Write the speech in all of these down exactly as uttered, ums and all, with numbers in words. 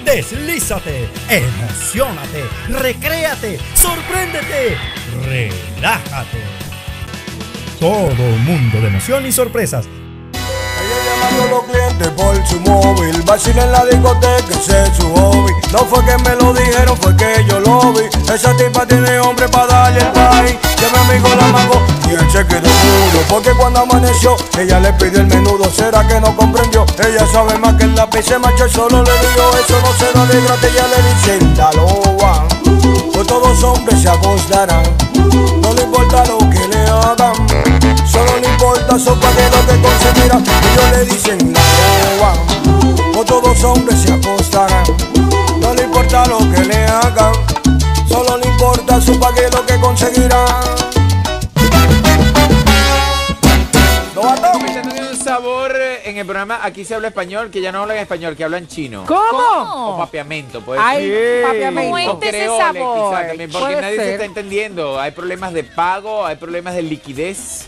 deslízate, emocionate, recréate, sorpréndete, relájate. Todo un mundo de emoción y sorpresas. Ella llamando a los clientes por su móvil, vacila en la discoteca, ese es su hobby. No fue que me lo dijeron, fue que yo lo vi. Esa tipa tiene hombre para darle el país. Que mi amigo la amagó y él se quedó duro, porque cuando amaneció, ella le pidió el menudo. ¿Será que no comprendió? Ella sabe más que el lápiz se marchó, solo le dijo eso no se da de gratis. Ella le dice, la loba, pues todos hombres se acostarán. No le importa lo que le hagan, solo le importa sopa de lo que conseguirá. Ellos le dicen la loba, pues todos hombres se acostarán. No le importa lo que le hagan, solo le importa sopa de lo que conseguirá. Tiene un sabor en el programa Aquí se habla español, que ya no hablan español, que hablan chino. ¿Cómo? O papiamento, puede Ay, ser. papiamento. O Cuente ese creole, sabor. quizá también, porque Puede nadie se ser. está entendiendo. Hay problemas de pago, hay problemas de liquidez.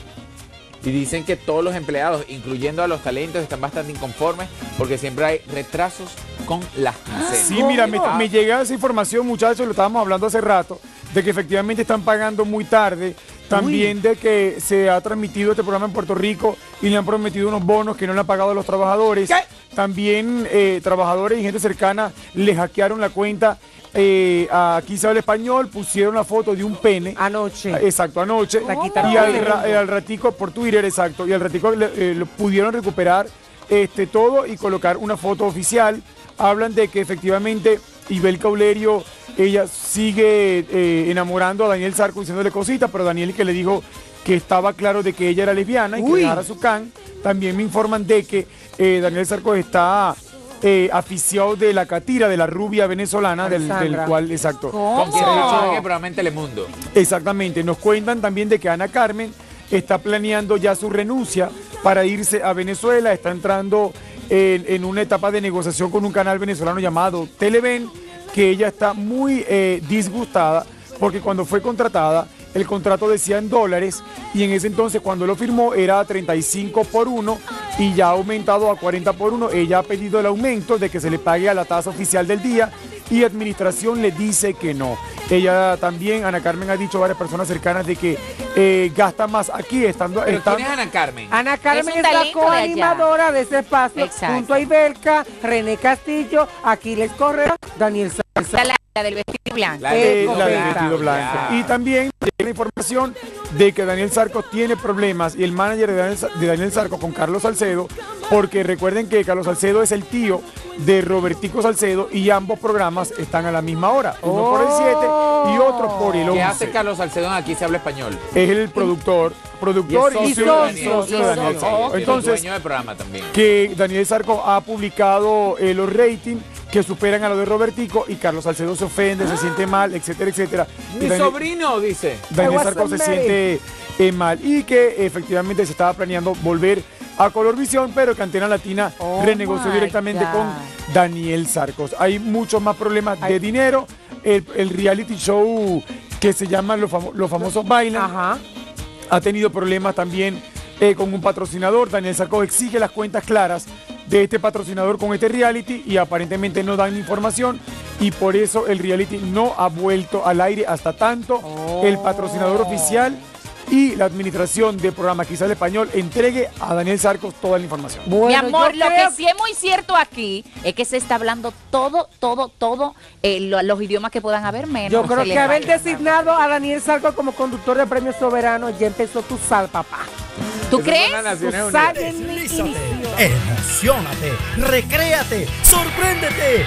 Y dicen que todos los empleados, incluyendo a los talentos, están bastante inconformes porque siempre hay retrasos con las quincenas. Sí, mira, me, me llega esa información, muchachos, lo estábamos hablando hace rato, de que efectivamente están pagando muy tarde. También Uy. de que se ha transmitido este programa en Puerto Rico y le han prometido unos bonos que no le han pagado a los trabajadores. ¿Qué? También eh, trabajadores y gente cercana le hackearon la cuenta. Eh, aquí se habla español, pusieron la foto de un pene. Anoche. Exacto, anoche. La quitaron y al, ra, al ratico, por Twitter, exacto, y al ratico eh, lo pudieron recuperar este, todo y colocar una foto oficial. Hablan de que efectivamente Ibel Caulerio, ella sigue eh, enamorando a Daniel Sarco diciéndole cositas, pero Daniel que le dijo que estaba claro de que ella era lesbiana y Uy. que dejara su can. También me informan de que eh, Daniel Sarco está eh, aficiado de la catira, de la rubia venezolana, del, del cual, exacto. ¿Cómo? Con quien trabajaba en el programa en Telemundo. Exactamente. Nos cuentan también de que Ana Carmen está planeando ya su renuncia para irse a Venezuela, está entrando en, en una etapa de negociación con un canal venezolano llamado Televen, que ella está muy eh, disgustada porque cuando fue contratada el contrato decía en dólares y en ese entonces cuando lo firmó era treinta y cinco por uno y ya ha aumentado a cuarenta por uno. Ella ha pedido el aumento de que se le pague a la tasa oficial del día y administración le dice que no. Ella también, Ana Carmen, ha dicho a varias personas cercanas de que eh, gasta más aquí estando... ¿Pero estando... quién es Ana Carmen? Ana Carmen Es es, un la talento de coanimadora de ese espacio, Exacto. junto a Ibelka, René Castillo, Aquiles Correa, Daniel Salsa. La, la del vestido blanco. La Eh, Eh, la del correcta. vestido blanco. Ya. Y también llega la información de que Daniel Sarco tiene problemas y el manager de Daniel, de Daniel Sarco con Carlos Salcedo, porque recuerden que Carlos Salcedo es el tío de Robertico Salcedo y ambos programas están a la misma hora, uno por el siete y otro por el ¿Qué hace once. Carlos Salcedo en Aquí se habla español? Es el productor, productor Y y es socio socio de Daniel. socio de Daniel Ok, Sarco. ok. Entonces, Dueño del programa también. que Daniel Sarco ha publicado eh, los ratings que superan a los de Robertico y Carlos Salcedo se ofende, se siente mal, etcétera, etcétera. Mi Y Daniel- sobrino, dice. Daniel I Sarko se wasn't siente eh, mal y que efectivamente se estaba planeando volver a Colorvisión, pero que Antena Latina Oh renegoció my directamente God. con Daniel Sarcos. Hay muchos más problemas de dinero. El, el reality show que se llama Los, famo- Los Famosos Bailan Ajá. ha tenido problemas también eh, con un patrocinador. Daniel Sarko exige las cuentas claras de este patrocinador con este reality y aparentemente no dan información y por eso el reality no ha vuelto al aire hasta tanto Oh. el patrocinador oficial y la administración del programa Quizá el Español entregue a Daniel Sarcos toda la información. Bueno, Mi amor, yo lo creo que sí es muy cierto aquí es que se está hablando todo, todo, todo, eh, lo- los idiomas que puedan haber menos. Yo creo se les que haber vaya. designado a Daniel Sarco como conductor de Premio Soberano ya empezó tu sal, papá. ¿Tú Esas crees? son las Tu Naciones sal Unidas. en mi Deslízate, inicio. emocionate, recréate, sorpréndete,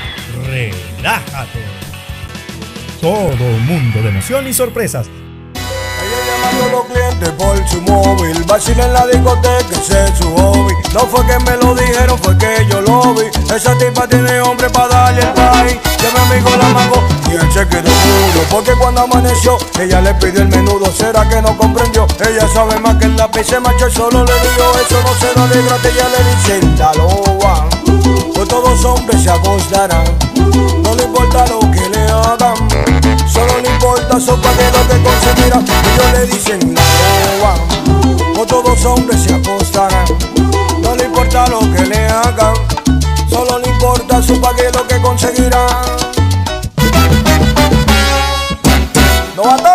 relájate. Todo un mundo de emoción y sorpresas. Ella llamando a los clientes por su móvil, vacila en la discoteca, ese es su hobby. No fue que me lo dijeron, fue que yo lo vi. Esa tipa tiene hombre para darle el país. Que mi amigo la amagó y él se quedó duro, porque cuando amaneció, ella le pidió el menudo. ¿Será que no comprendió? Ella sabe más que el lápiz se marchó, solo le dijo eso no se da de gratis. Ella le dice, la loba, pues todos hombres se acostarán. No le importa lo que le hagan, solo le importa sopa de lo que conseguirá. Ellos le dicen la loba, pues todos hombres se acostarán. No le importa lo que le hagan, solo le importa su tú pagues lo que conseguirás. No va a